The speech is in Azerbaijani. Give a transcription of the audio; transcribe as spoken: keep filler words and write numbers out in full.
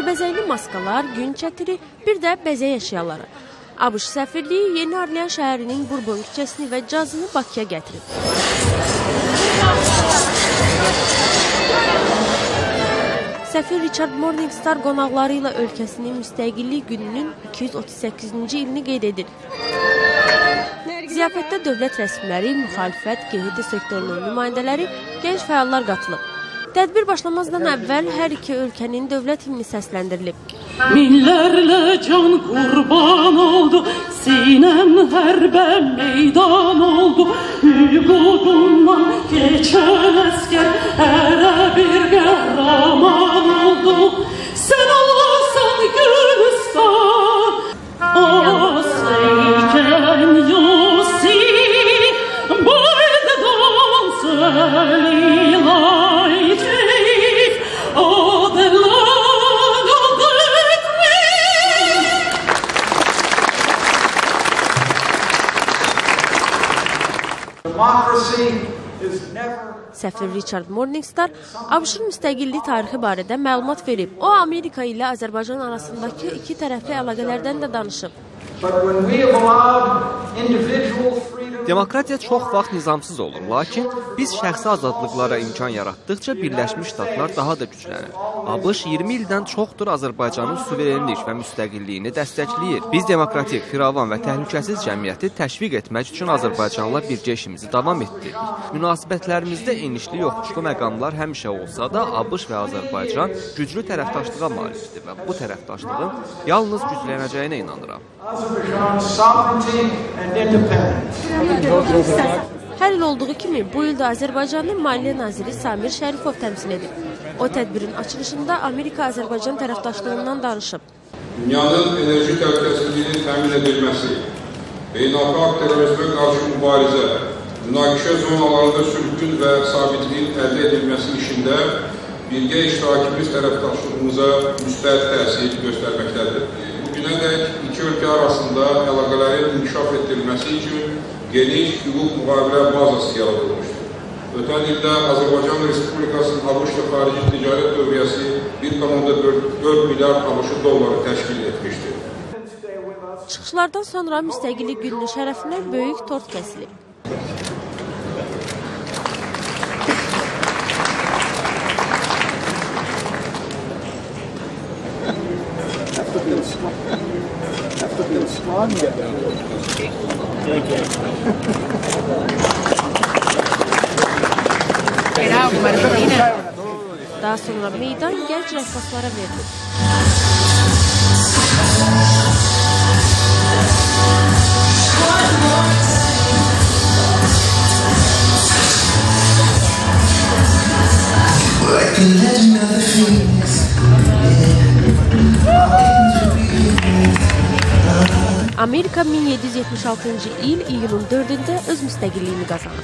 Ağbəzəkli maskalar, gün çətiri, bir də bəzək əşyaları. ABŞ səfirliyi Yeni Orlean şəhərinin Bourbon küçəsini və cazını Bakıya gətirib. Səfir Richard Morningstar qonaqları ilə ölkəsinin müstəqillik gününün iki yüz otuz səkkizinci ilini qeyd edir. Ziyafətdə dövlət rəsmiləri, müxalifət, G H D sektorunun nümayəndələri, gənc fəallar qatılıb. Tədbir başlamazdan əvvəl hər iki ölkənin dövlət himni səsləndirilib. Minlərlə can qurban oldu, sinəm hərbə meydan oldu, hüququndan keçən əskər hərə bir qəhrəman oldu. Sən olasan Gülüstan, Asreyken Yusi, bayda dansı elilay çeyif, adırlar adık mi? Democracy is never... Səfir Richard Morningstar ABŞ-ın müstəqillik tarixi barədə məlumat verib. O, Amerika ilə Azərbaycan arasındakı iki tərəfli əlaqələrdən də danışıb. Demokratiya çox vaxt nizamsız olur, lakin biz şəxsi azadlıqlara imkan yaratdıqca Birləşmiş Ştatlar daha da güclənir. ABŞ iyirmi ildən çoxdur Azərbaycanın suverenlik və müstəqilliyini dəstəkləyir. Biz demokratik, firavan və təhlükəsiz cəmiyyəti təşviq etmək üçün Azərbaycanla birgə işimizi davam etdiririk. Münasibətlərimizdə enişli yoxuşlu məqamlar həmişə olsa da ABŞ və Azərbaycan güclü tərəfdaşlığa malikdir və bu tərəfdaşlığın yalnız güclənəcəyinə inanıram. Hər il olduğu kimi bu ildə Azərbaycanın Maliyyə Naziri Samir Şərifov təmsil edib. O, tədbirin açılışında Amerika-Azərbaycan tərəfdaşlığından danışıb. Dünyanın enerji təhlükəsizliyinin təmin edilməsi, beynəlxalq terrorizmə qarşı mübarizə, münaqişə zonalarında sülhün və sabitliyin əldə edilməsi işində birgə iştirakimiz tərəfdaşlığımıza müsbət təsir göstərməkdədir. Bugünədək iki ölkə arasında əlaqələrin inkişaf etdirilməsi üçün geniş hüquq müqavilə bazası yaradılmışdır. Ötən ildə Azərbaycan Respublikasının ABŞ-la xarici ticarət dövriyyəsi bir tam dörd milyard ABŞ dolları təşkil etmişdir. Çıxışlardan sonra müstəqillik gününün şərəfinə böyük tort kəsilib. Daha sonra meydan gənc rəqqaslara verilib. Amerika min yeddi yüz yetmiş altıncı il iyulun dördündə öz müstəqilliyini qazanır.